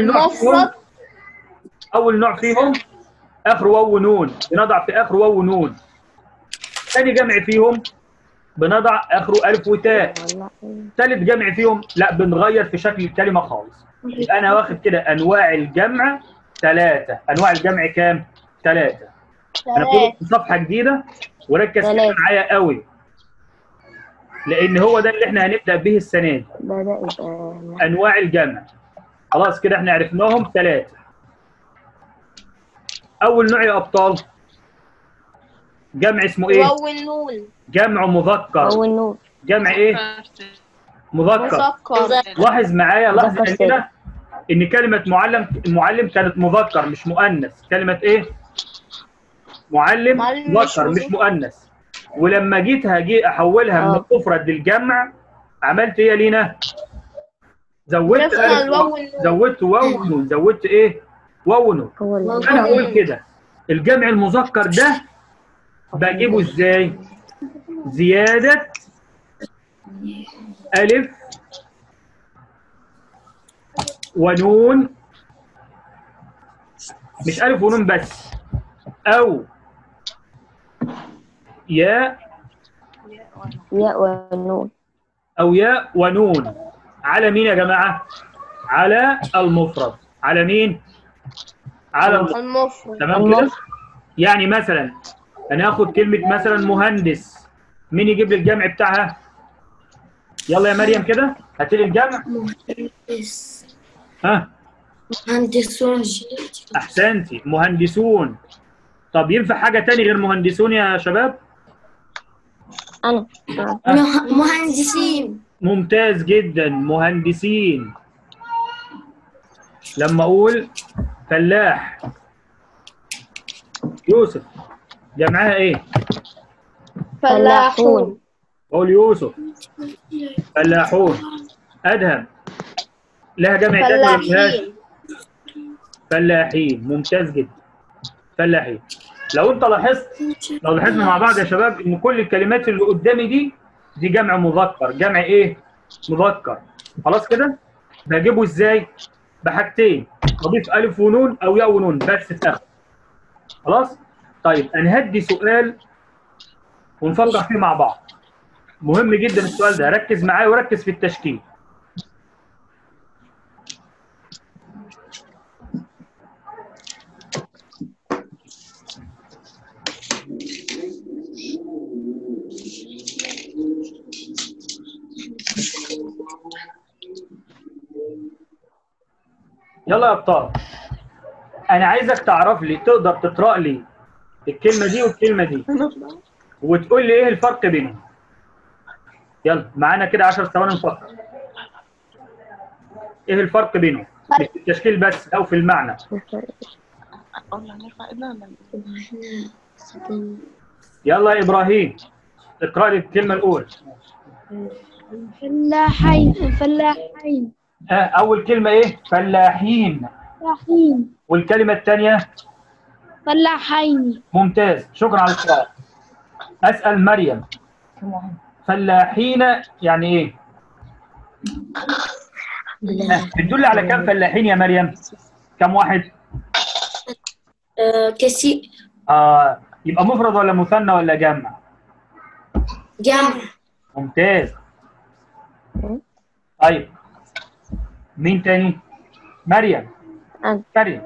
أول نوع فيهم آخر واو ونون، بنضع في آخر واو ونون. ثاني جمع فيهم بنضع آخره ألف وتاء. ثالث جمع فيهم لا، بنغير في شكل الكلمة خالص. يبقى أنا واخد كده أنواع الجمع 3. أنواع الجمع كام؟ 3. أنا كنت في صفحة جديدة وركز كده معايا قوي، لأن هو ده اللي إحنا هنبدأ به السنة دي. أنواع الجمع. خلاص كده إحنا عرفناهم 3. أول نوع يا أبطال جمع اسمه إيه؟ واو النون. جمع مذكر. جمع إيه؟ مذكر. لاحظ معايا كده ان كلمه معلم كانت مذكر مش مؤنث. كلمه ايه؟ معلم مذكر مش مؤنث. ولما هاجي احولها من المفرد للجمع عملت ايه يا لينا؟ زودت واو ونون. زودت ايه؟ واو ونون. انا هقول كده الجمع المذكر ده بجيبه ازاي؟ زياده ألف ونون، مش ألف ونون بس، أو ياء ونون على مين يا جماعة؟ على المفرد. على مين؟ على المفرد. تمام كده؟ يعني مثلا أنا هاخد كلمة مثلا مهندس، مين يجيب لي الجمع بتاعها؟ يلا يا مريم كده هاتي لي الجمع. ها مهندسون. احسنتي، مهندسون. طب ينفع حاجه تاني غير مهندسون يا شباب؟ أنا مهندسين. ممتاز جدا، مهندسين. لما اقول فلاح يوسف جمعها ايه؟ فلاحون. اقول يوسف فلاحون. ادهم لها جمع تاني ولا ملهاش؟ فلاحين. ممتاز جدا، فلاحين. لو انت لاحظت، لو لاحظنا مع بعض يا شباب ان كل الكلمات اللي قدامي دي جمع مذكر. جمع ايه؟ مذكر. خلاص كده؟ بجيبه ازاي؟ بحاجتين، اضيف الف ونون او ياء ونون بس في اخر. خلاص؟ طيب انا هدي سؤال ونفكر فيه مع بعض. مهم جدا السؤال ده، ركز معايا وركز في التشكيل. يلا يا ابطال، انا عايزك تعرف لي، تقدر تقرا لي الكلمه دي والكلمه دي وتقول لي ايه الفرق بينهم. يلا معانا كده 10 ثواني نفكر. ايه الفرق بينهم؟ مش في التشكيل بس او في المعنى. يلا يا ابراهيم اقرا لي الكلمه الاولى. فلاحين. فلاحين. اول كلمه ايه؟ فلاحين. فلاحين. والكلمه الثانيه؟ فلاحين. ممتاز، شكرا على السؤال. اسال مريم، فلاحين يعني ايه؟ بتدل على كم فلاحين يا مريم؟ كم واحد؟ كثير. يبقى مفرد ولا مثنى ولا جمع؟ جمع. ممتاز. طيب مين تاني؟ مريم. مريم.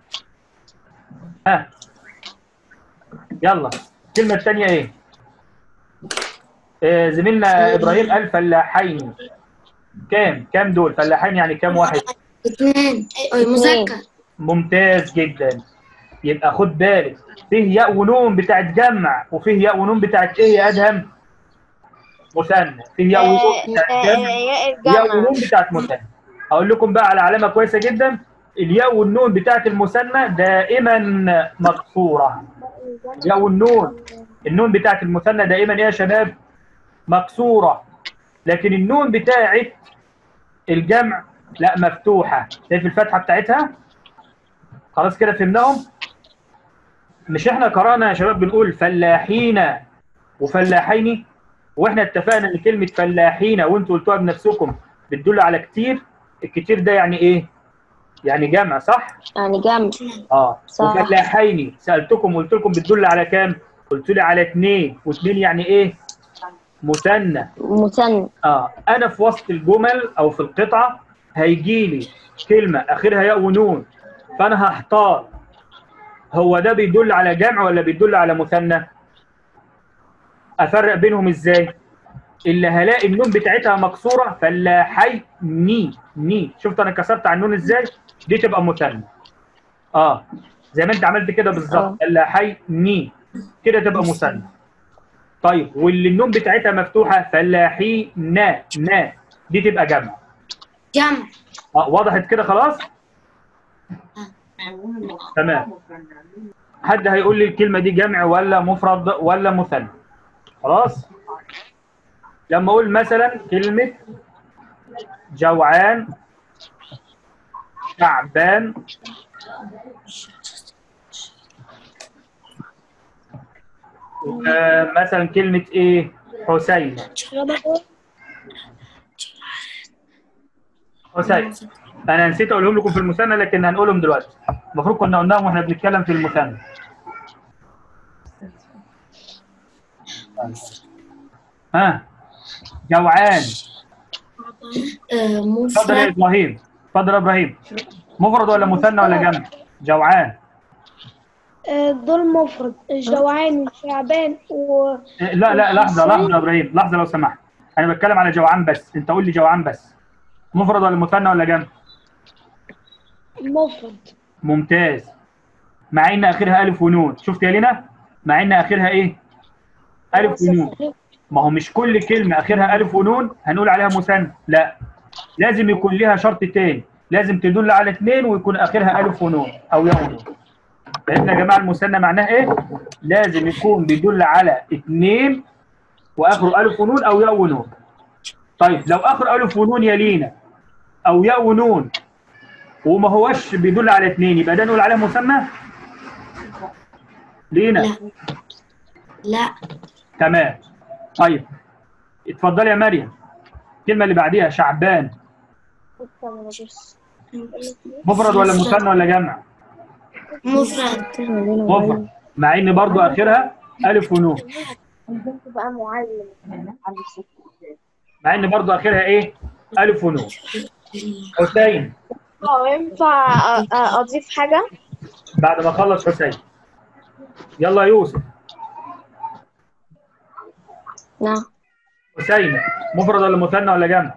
يلا الكلمة الثانية ايه؟ زميلنا ابراهيم قال فلاحين. كام دول؟ فلاحين يعني كام واحد؟ 2. مذكر. ممتاز جدا. يبقى خد بالك، فيه ياء ونون بتاعت جمع وفيه ياء ونون بتاعت ايه يا ادهم؟ مثنى. فيه ياء ونون بتاعت جمع، ياء ونون بتاعت مثنى. هقول لكم بقى على علامة كويسة جدا، الياء والنون بتاعت المثنى دائما مكسورة. الياء والنون، النون بتاعت المثنى دائما ايه يا شباب؟ مكسورة. لكن النون بتاعت الجمع لا مفتوحة. شايف الفتحة بتاعتها؟ خلاص كده فهمناهم؟ مش احنا قرانا يا شباب بنقول فلاحين وفلاحين، واحنا اتفقنا ان كلمة فلاحين وانتوا قلتوها بنفسكم بتدل على كتير. الكتير ده يعني ايه؟ يعني جمع، صح؟ يعني جمع. صح. وفلاحين سألتكم وقلت لكم بتدل على كام؟ قلت لي على 2، و2 يعني ايه؟ مثنى. مثنى. انا في وسط الجمل او في القطعه هيجي لي كلمه اخرها ياء ونون، فانا هحتار هو ده بيدل على جمع ولا بيدل على مثنى؟ افرق بينهم ازاي؟ اللي هلاقي النون بتاعتها مكسوره فلاحي ني. شفت انا كسرت على النون ازاي؟ دي تبقى مثنى. زي ما انت عملت كده بالظبط، فلاحي ني كده تبقى مثنى. طيب واللي النون بتاعتها مفتوحه فلاحي نا دي تبقى جمع. وضحت كده خلاص؟ تمام. حد هيقول لي الكلمه دي جمع ولا مفرد ولا مثنى؟ خلاص؟ لما اقول مثلا كلمه جوعان، تعبان، مثلا كلمه ايه؟ حسين. انا نسيت اقولهم لكم في المثنى لكن هنقولهم دلوقتي. المفروض كنا قلناهم واحنا بنتكلم في المثنى. جوعان. اتفضل يا ابراهيم. اتفضل يا ابراهيم. مفرد ولا مثنى ولا جمع؟ جوعان. دول مفرد. جوعان وشعبان لا لحظه يا ابراهيم، لحظه لو سمحت. انا بتكلم على جوعان بس، انت قول لي جوعان بس. مفرد ولا مثنى ولا جمع؟ مفرد. ممتاز. مع ان اخرها الف ونون، شفت يا لينا؟ مع ان اخرها ايه؟ الف ونون. ما هو مش كل كلمه اخرها الف ونون هنقول عليها مثنى، لا، لازم يكون لها شرط تاني، لازم تدل على اثنين ويكون اخرها الف ونون او ياء ونون. فهمنا يا جماعه المثنى معناه ايه؟ لازم يكون بيدل على اثنين واخره الف ونون او ياء ونون. طيب لو اخر الف ونون يا لينا او ياء ونون وما هوش بيدل على اثنين، يبقى ده نقول عليه مثنى؟ لينا؟ لا لا. تمام. طيب اتفضلي يا مريم. الكلمه اللي بعديها شعبان، مفرد ولا مثنى ولا جمع؟ مفرد. مفرد، مع ان برضو اخرها الف ونون. تبقى معلم. مع ان برضو اخرها ايه؟ الف ونون. حسين. ينفع اضيف حاجة؟ بعد ما اخلص حسين. يلا يوسف. نعم. حسين، مفرد ولا مثنى ولا جمع؟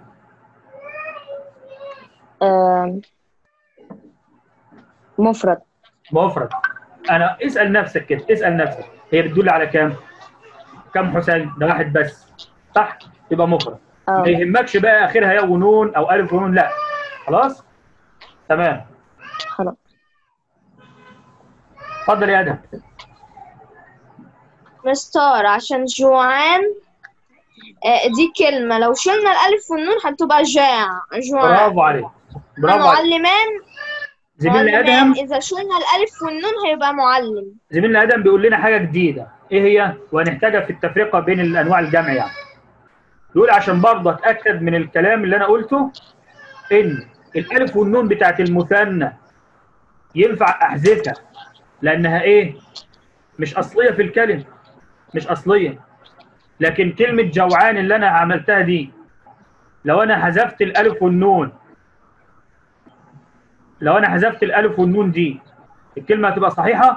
مفرد. مفرد. انا اسال نفسك كده، اسال نفسك هي بتدل على كام؟ كم حسين؟ ده واحد بس، صح؟ يبقى مفرد. ما يهمكش بقى اخرها ياء ونون او الف ونون، لا. خلاص؟ تمام. خلاص. اتفضل يا ادم. مستار عشان جوعان، دي كلمة لو شلنا الألف والنون هتبقى جوعان. برافو عليك، برافو عليك. معلمان. زميلنا ادم، إذا شلنا الألف والنون هيبقى معلم. زميلنا ادم بيقول لنا حاجه جديده، ايه هي؟ وهنحتاجها في التفرقه بين الانواع الجمع يعني. بيقول عشان برضه اتاكد من الكلام اللي انا قلته، ان الالف والنون بتاعت المثنى ينفع احذفها لانها ايه؟ مش اصليه في الكلمه، مش اصليه. لكن كلمه جوعان اللي انا عملتها دي، لو انا حذفت الالف والنون، لو انا حذفت الالف والنون دي، الكلمه هتبقى صحيحه؟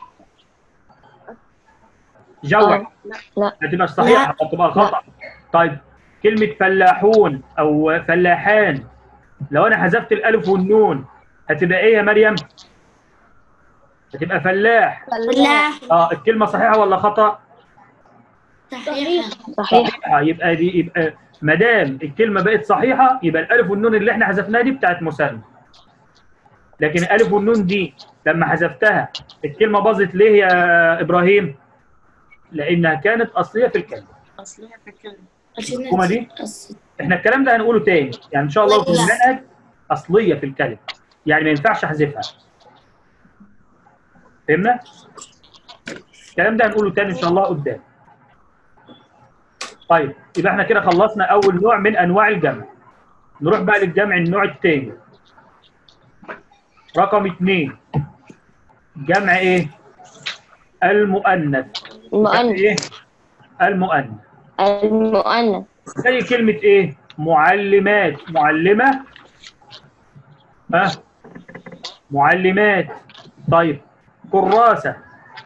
جوع. لا. ما تبقاش صحيحه، هتبقى خطا. طيب كلمه فلاحون او فلاحان، لو انا حذفت الالف والنون هتبقى ايه يا مريم؟ هتبقى فلاح. فلاح. الكلمه صحيحه ولا خطا؟ صحيح. صحيح. يبقى دي، يبقى ما دام الكلمه بقت صحيحه يبقى الالف والنون اللي احنا حذفناها دي بتاعت مثنى. لكن الالف والنون دي لما حذفتها الكلمه باظت ليه يا ابراهيم؟ لانها كانت اصليه في الكلمه. أصلية في الكلمة. الحكومه دي احنا الكلام ده هنقوله تاني يعني ان شاء الله في المنهج. اصليه في الكلمه يعني ما ينفعش احذفها. فهمنا؟ الكلام ده هنقوله تاني ان شاء الله قدام. طيب يبقى احنا كده خلصنا اول نوع من انواع الجمع. نروح بقى للجمع النوع الثاني. رقم 2 جمع ايه؟ المؤنث. المؤنث. ايه؟ المؤنث. المؤنث. زي كلمة ايه؟ معلمات. معلمة. معلمات. طيب كراسة.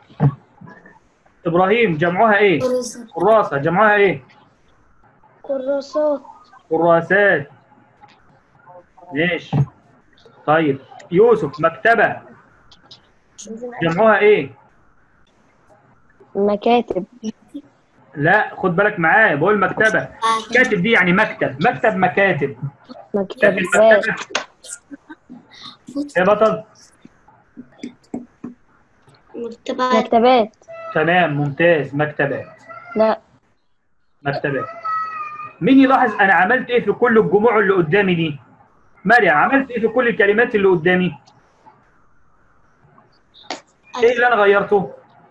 ابراهيم جمعها ايه؟ كراسة. جمعها ايه؟ كراسات. كراسات. ماشي. طيب يوسف مكتبة. جمعها ايه؟ مكاتب. لا خد بالك معايا، بقول مكتبة. كاتب دي يعني مكتب، مكتب مكاتب. لكن مكتبات. يا بطل. مكتبات. تمام ممتاز. مكتبات. لا. مكتبات. مين يلاحظ انا عملت ايه في كل الجموع اللي قدامي دي؟ مريم عملت ايه في كل الكلمات اللي قدامي؟ ايه اللي انا غيرته؟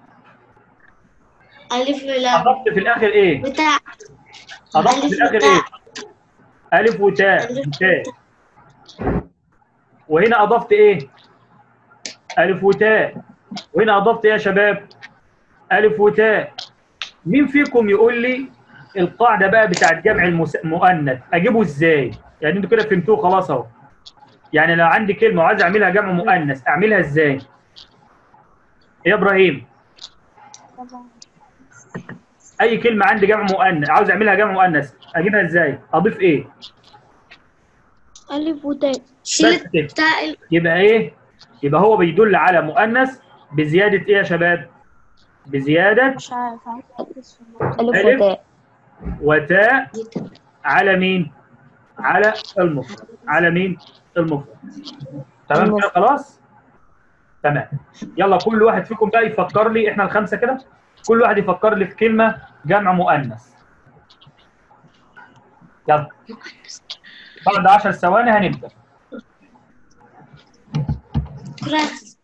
ألف ولام. اضفت في الاخر ايه؟ بتاع. اضفت في الاخر ايه؟ الف وتاء. ممتاز. وهنا اضفت ايه؟ الف وتاء. وهنا اضفت ايه يا شباب؟ الف وتاء. مين فيكم يقول لي القاعده بقى بتاعت جمع المؤنث اجيبه ازاي؟ يعني انتوا كده فهمتوه خلاص اهو. يعني لو عندي كلمه وعايز اعملها جمع مؤنث اعملها ازاي؟ يا ابراهيم اي كلمه عندي جمع مؤنث عاوز اعملها جمع مؤنث اجيبها ازاي؟ اضيف ايه؟ ألف وتاء. شيل كده. التاء. يبقى ايه؟ يبقى هو بيدل على مؤنث بزياده ايه يا شباب؟ بزياده مش عارف. ألف ألف وتاء. وتاء على مين؟ على المفرد. على مين؟ المفرد. تمام كده خلاص؟ تمام. يلا كل واحد فيكم بقى يفكر لي، احنا الخمسه كده، كل واحد يفكر لي في كلمه جمع مؤنث. يلا بعد 10 ثواني هنبدا. كراس.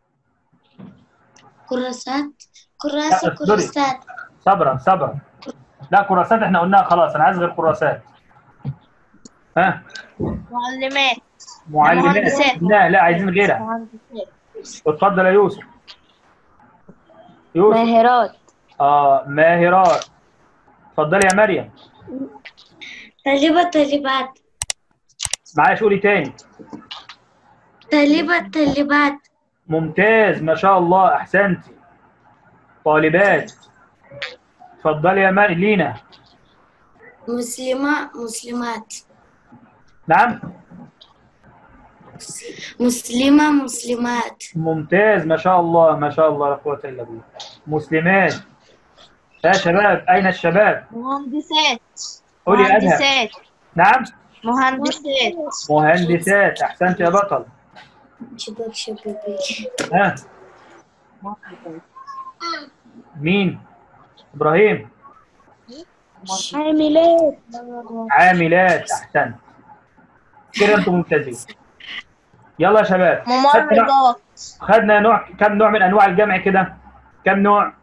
كراسات. لا كراسة. اصبري، كراسات. صبرا صبرا. لا كراسات احنا قلناها خلاص، انا عايز غير كراسات. ها؟ معلمات. معلمات. مهندسات. لا عايزين غيرها. مهندسات. اتفضل يا يوسف. يوسف. ماهرات. ماهرات. اتفضلي يا مريم. طالبة. طالبات. معلش قولي تاني. طالبة. طالبات. ممتاز ما شاء الله، احسنتي. طالبات. اتفضلي يا لينا. مسلمة. مسلمات. نعم. مسلمة. مسلمات. ممتاز ما شاء الله ما شاء الله، لا قوة الا بالله. مسلمات. يا شباب اين الشباب؟ مهندسات. قولي ادهم. مهندسات. نعم. مهندسات. مهندسات. احسنت يا بطل. شباب. شباب. ها مين؟ ابراهيم. عاملات. عاملات. احسنت كده، انتم ممتازين. يلا يا شباب. ممرضات. خدنا نوع، كم نوع من انواع الجمع كده؟ كم نوع؟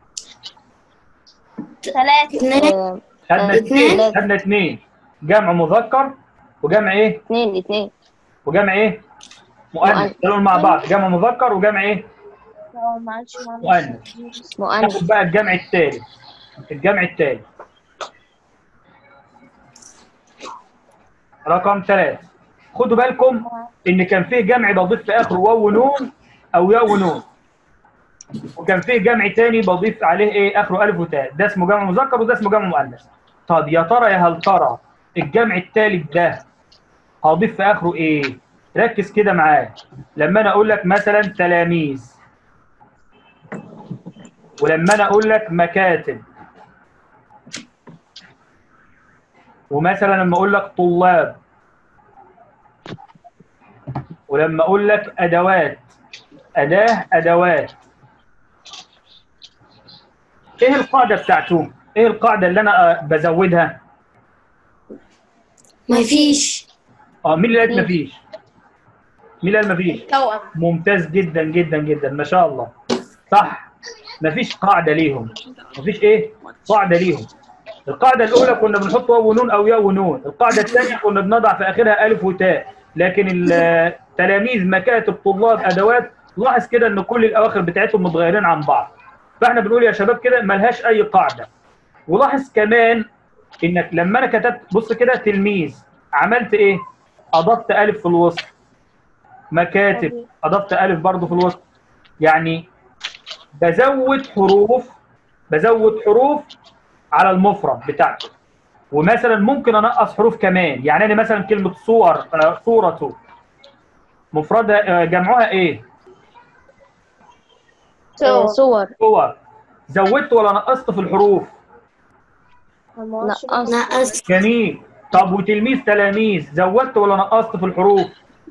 3. خدنا اثنين. خدنا 2. جمع مذكر وجمع ايه؟ اثنين. وجمع ايه؟ مؤنث. قالوا مع بعض، جمع مذكر وجمع ايه؟ مؤنث. ناخد بقى الجمع الثالث. الجمع الثالث رقم 3. خدوا بالكم ان كان فيه جمع بضيف في اخره واو ونون او ياء ونون، وكان فيه جمع تاني بضيف عليه ايه؟ اخره الف وتاء. ده اسمه جمع مذكر وده اسمه جمع مؤنث. طب يا ترى هل ترى الجمع الثالث ده هضيف في اخره ايه؟ ركز كده معايا. لما انا اقول لك مثلا تلاميذ، ولما انا اقول لك مكاتب، ومثلا لما اقول لك طلاب، ولما اقول لك ادوات، ادوات، ايه القاعده بتاعتهم؟ ايه القاعده اللي انا بزودها؟ مفيش. مين اللي قال مفيش؟ مين اللي قال مفيش؟ توأم. ممتاز جدا جدا جدا ما شاء الله. صح، مفيش قاعده ليهم. مفيش ايه؟ قاعده ليهم. القاعده الاولى كنا بنحط واو ونون او ياء ونون، القاعده الثانيه كنا بنضع في اخرها الف وتاء، لكن التلاميذ، مكاتب، طلاب، ادوات، لاحظ كده ان كل الاواخر بتاعتهم متغيرين عن بعض. فاحنا بنقول يا شباب كده ملهاش اي قاعده. ولاحظ كمان انك لما انا كتبت، بص كده، تلميذ عملت ايه؟ اضفت الف في الوسط. مكاتب اضفت الف برضه في الوسط. يعني بزود حروف على المفرد بتاعته. ومثلا ممكن انقص حروف كمان. يعني انا مثلا كلمه صور، صورته، مفردها جمعها ايه؟ صور. زودت ولا نقصت في الحروف؟ نقص. جميل. طب وتلميذ، تلاميذ، زودت ولا نقصت في الحروف؟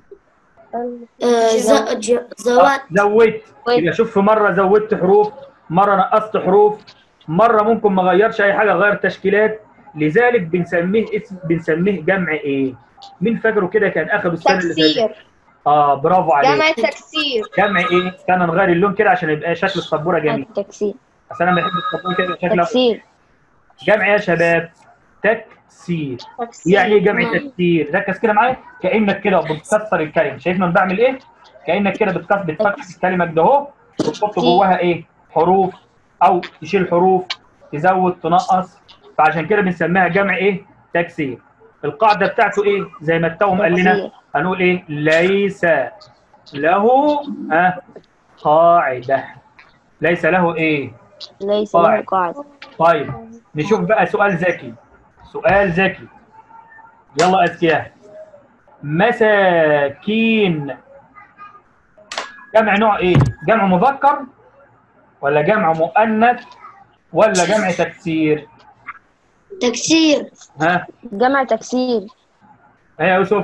زودت. يبقى شوف، في مره زودت حروف، مره نقصت حروف، مره ممكن ما اغيرش اي حاجه، اغير تشكيلات. لذلك بنسميه جمع ايه؟ مين فاكره كده كان اخذ السنه اللي فاتت؟ برافو عليك. جمع تكسير. جمع ايه؟ استنى نغير اللون كده عشان يبقى شكل السبوره جميل. تكسير. اصل انا بحب السبوره كده شكلها. تكسير. جمع يا شباب تكسير. يعني ايه جمع تكسير؟ ركز كده معايا. كانك كده بتكسر الكلمه. شايفني انا بعمل ايه؟ كانك كده بتكسر الكلمه كده اهو، وتحط جواها ايه؟ حروف، او تشيل حروف، تزود، تنقص. فعشان كده بنسميها جمع ايه؟ تكسير. القاعده بتاعته ايه؟ زي ما التوم قال لنا، هنقول ايه؟ ليس له قاعده. ليس له ايه؟ ليس له قاعده. طيب نشوف بقى سؤال ذكي. سؤال ذكي. يلا اذكياء. مساكين. جمع نوع ايه؟ جمع مذكر ولا جمع مؤنث ولا جمع تكسير؟ تكسير. ها جمع تكسير. ايه يا يوسف؟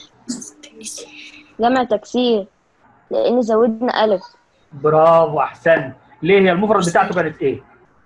جمع تكسير لأن زودنا ألف. برافو احسن. ليه؟ هي المفرد بتاعته كانت ايه؟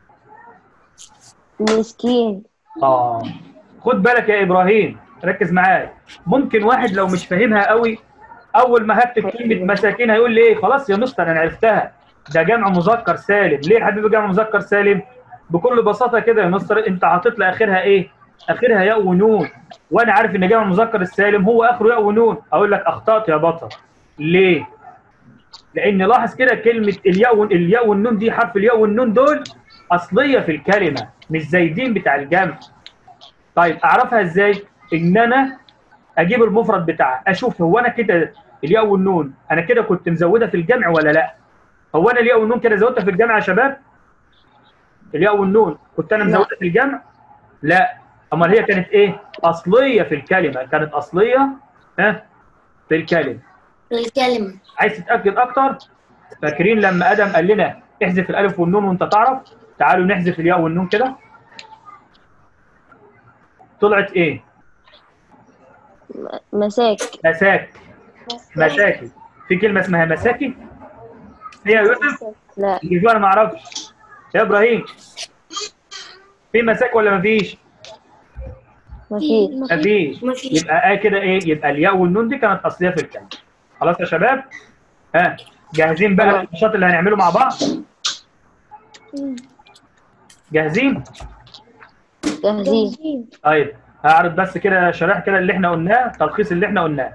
مسكين. خد بالك يا ابراهيم، ركز معايا. ممكن واحد لو مش فاهمها قوي اول ما هكتب كلمه مساكين هيقول لي ايه؟ خلاص يا مستر انا عرفتها، ده جمع مذكر سالم. ليه يا حبيبي جمع مذكر سالم؟ بكل بساطه كده يا مستر، انت حاطط لي اخرها ايه؟ اخرها ياء ونون، وانا عارف ان جمع المذكر السالم هو اخره ياء ونون. اقول لك اخطات يا بطل. ليه؟ لان لاحظ كده كلمه الياء والنون دي، حرف الياء والنون دول اصليه في الكلمه مش زايدين بتاع الجمع. طيب اعرفها ازاي؟ ان انا اجيب المفرد بتاعها، اشوف هو انا كده الياء والنون انا كده كنت مزودها في الجمع ولا لا؟ هو انا الياء والنون كده زودتها في الجمع يا شباب؟ الياء والنون كنت انا مزودها في الجمع؟ لا. امال هي كانت ايه؟ اصليه في الكلمه، كانت اصليه في الكلمه. عايز تتاكد اكتر؟ فاكرين لما ادم قال لنا احذف الالف والنون وانت تعرف؟ تعالوا نحذف الياء والنون كده. طلعت ايه؟ مساك. مساكي. في كلمه اسمها مساكي؟ هي يا يوسف؟ لا. انا ما اعرفش. يا ابراهيم في مساك ولا مفيش؟ مفيش. يبقى كده ايه؟ يبقى الياء والنون دي كانت اصليه في الكلمه. خلاص يا شباب؟ جاهزين بقى للنشاط اللي هنعمله مع بعض؟ جاهزين؟ طيب هعرض بس كده شرح كده اللي احنا قلناه، تلخيص اللي احنا قلناه.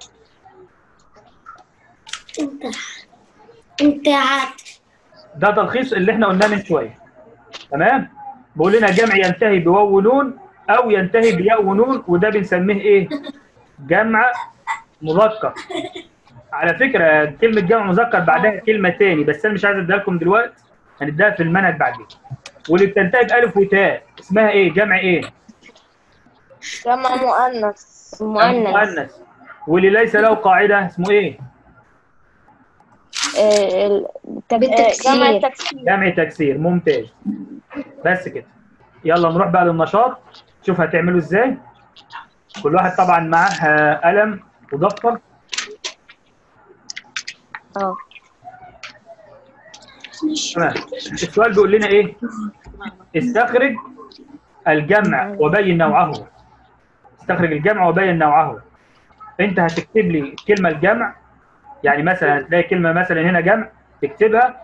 انتعات. ده تلخيص اللي احنا قلناه من شويه. تمام؟ بيقول لنا جمع ينتهي بواو ونون او ينتهي بياء ونون، وده بنسميه ايه؟ جمع مذكر. على فكره كلمه جمع مذكر بعدها كلمه تاني بس انا مش عايز اديها لكم دلوقتي، هنديها في المنهج بعدين. واللي بتنتهي بألف وتاء اسمها ايه؟ جمع ايه؟ جمع مؤنث. واللي ليس له قاعده اسمه ايه؟ جمع تكسير. ممتاز. بس كده. يلا نروح بقى للنشاط، شوف هتعملوا ازاي. كل واحد طبعا معاه قلم ودفتر. تمام. السؤال بيقول لنا ايه؟ استخرج الجمع وبين نوعه. استخرج الجمع وبين نوعه. انت هتكتب لي كلمه الجمع، يعني مثلا هتلاقي كلمه مثلا هنا جمع تكتبها،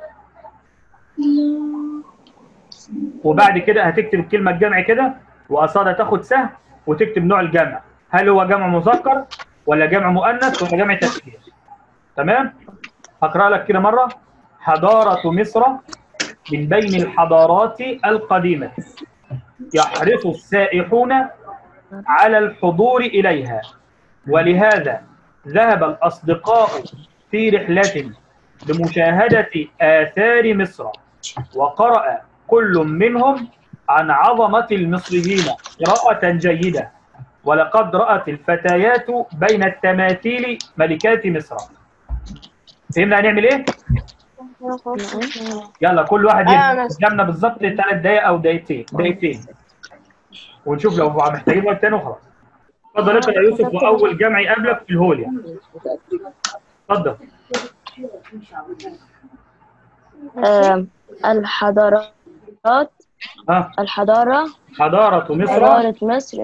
وبعد كده هتكتب الكلمه الجمع كده وقصادها تاخد سهم وتكتب نوع الجمع، هل هو جمع مذكر ولا جمع مؤنث ولا جمع تكسير. تمام؟ هقرا لك كده مره. حضاره مصر من بين الحضارات القديمه، يحرص السائحون على الحضور إليها، ولهذا ذهب الأصدقاء في رحلة لمشاهدة آثار مصر، وقرأ كل منهم عن عظمة المصريين قراءة جيدة، ولقد رأت الفتيات بين التماثيل ملكات مصر. فهمنا هنعمل ايه؟ يلا كل واحد يجمعنا بالظبط 3 دقايق او دقيقتين ونشوف لو محتاجين وقت تاني وخلاص. اتفضل انت يا يوسف، واول جمع يقابلك في الهوليا. اتفضل. الحضارات. حضارة مصر. حضارة مصر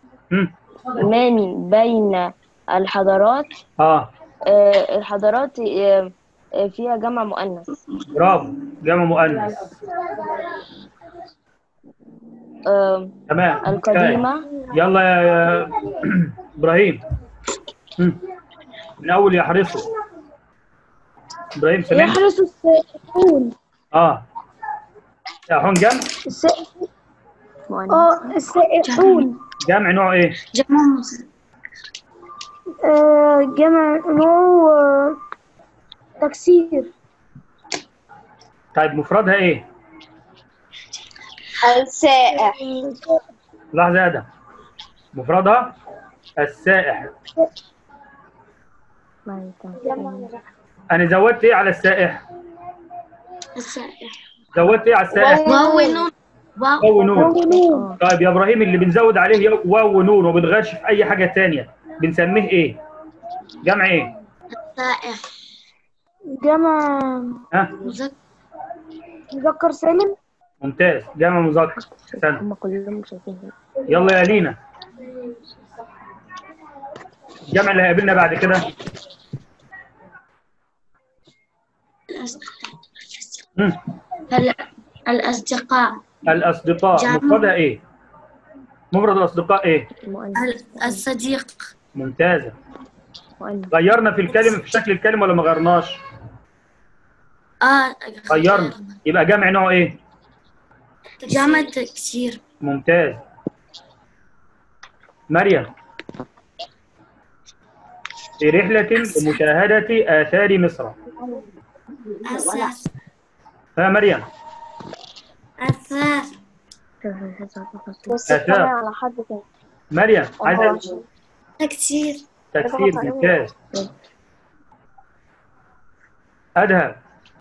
من بين الحضارات. الحضارات فيها جمع مؤنث. برافو، جمع مؤنث. تمام. القديمة. يلا يا ابراهيم من اول يحرصوا. ابراهيم سمعت؟ يحرص السائحون. سائحون جمع؟ السائحون. جمع نوع ايه؟ جمع نوع تكسير. طيب مفردها ايه؟ السائح. لحظة يا ادم. مفردها؟ السائح. جمع انا زودت ايه على السائح؟ السائح. زودت ايه على السائح؟ واو ونون. واو ونون. ونون. طيب يا ابراهيم، اللي بنزود عليه واو ونون وبنغش في اي حاجه ثانيه بنسميه ايه؟ جمع ايه؟ السائح. جمع ها؟ مذكر سالم. ممتاز، جمع مذكر. احسنت. هم كلهم شايفين. يلا يا لينا، الجمع اللي هيقابلنا بعد كده. الأصدقاء. الأصدقاء مفردها إيه؟ مفرد الأصدقاء إيه؟ الصديق. ممتازة. غيرنا في الكلمة في شكل الكلمة ولا ما غيرناش؟ غيرنا، يبقى جمع نوع إيه؟ جمع تكسير. ممتاز. مريم، في رحلة لمشاهدة آثار مصر. أساس. ها مريم؟ أثار. بص على حد تاني. مريم عايزة تكسير. تكسير. ممتاز. أدهم.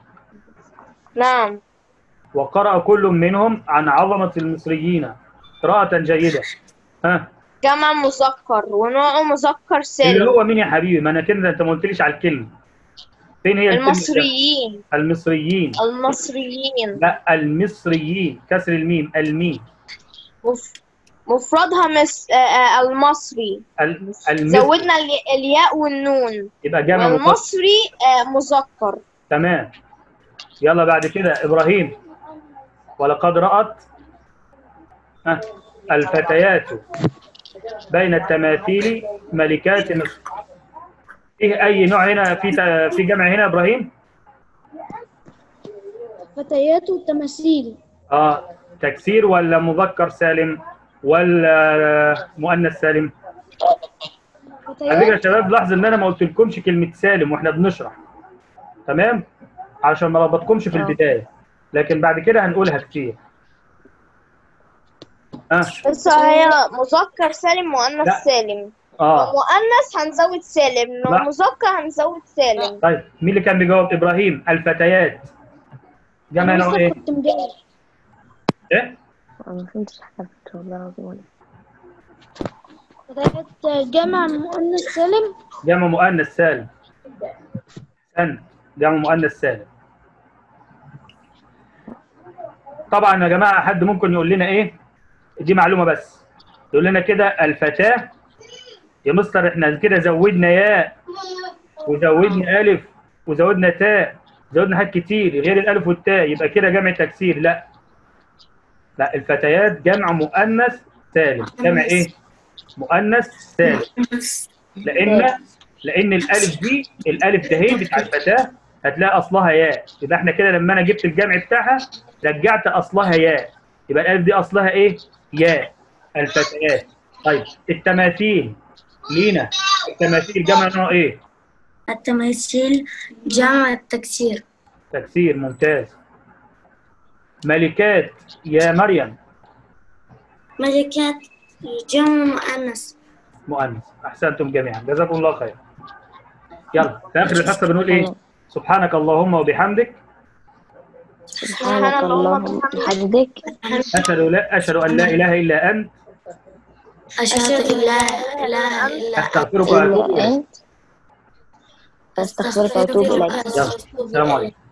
نعم. وقرأ كل منهم عن عظمة المصريين قراءة جيدة. ها؟ جمع مذكر ونوعه مذكر اللي سالم. هو مين يا حبيبي؟ ما أنا كده أنت ما قلتليش على الكلمة. فين هي الكلمة؟ المصريين. المصريين. المصريين. لا، المصريين، كسر الميم، الميم. مفردها المصري. زودنا الياء والنون. يبقى جمع المصري مذكر. تمام. يلا بعد كده إبراهيم. ولقد رأت الفتيات بين التماثيل ملكات مصر. إيه أي نوع هنا في جمع هنا إبراهيم؟ فتيات والتماثيل. تكسير ولا مذكر سالم ولا مؤنث سالم؟ على فكرة يا شباب لاحظوا إن أنا ما قلتلكمش كلمة سالم وإحنا بنشرح. تمام؟ علشان ما ربطكمش في البداية، لكن بعد كده هنقولها كتير. بس هي مذكر سالم مؤنث سالم. مؤنث هنزود سالم، لو مذكر هنزود سالم. طيب مين اللي كان بيجاوب؟ إبراهيم. الفتيات جمع نوع إيه؟ إيه؟ ما فهمتش حاجة والله العظيم. فتيات جمع مؤنث سالم. جمع مؤنث سالم. جمع مؤنث سالم. طبعا يا جماعه حد ممكن يقول لنا ايه؟ دي معلومه بس. يقول لنا كده الفتاه يا مستر احنا كده زودنا ياء وزودنا الف وزودنا تاء، زودنا حاجات كتير غير الالف والتاء، يبقى كده جمع تكسير. لا، الفتيات جمع مؤنث سالم. جمع ايه؟ مؤنث سالم. لان الالف دي، الالف ده بتاع الفتاه هتلاقي اصلها ياء، يبقى احنا كده لما انا جبت الجمع بتاعها رجعت اصلها ياء، يبقى الالف دي اصلها ايه؟ ياء. الفتيات. طيب التماثيل لينا، التماثيل جمع نوع ايه؟ التماثيل جمع التكسير. تكسير. ممتاز. ملكات يا مريم. ملكات جمع مؤنث. مؤنث. احسنتم جميعا، جزاكم الله خير. يلا في اخر الحصه بنقول ايه؟ سبحانك اللهم وبحمدك. سبحانك اللهم وبحمدك. أشهد أن لا إله إلا أنت. أشهد أن لا إله إلا أستغفرك وأتوب إليك. أستغفرك وأتوب إليك. يلا السلام عليكم.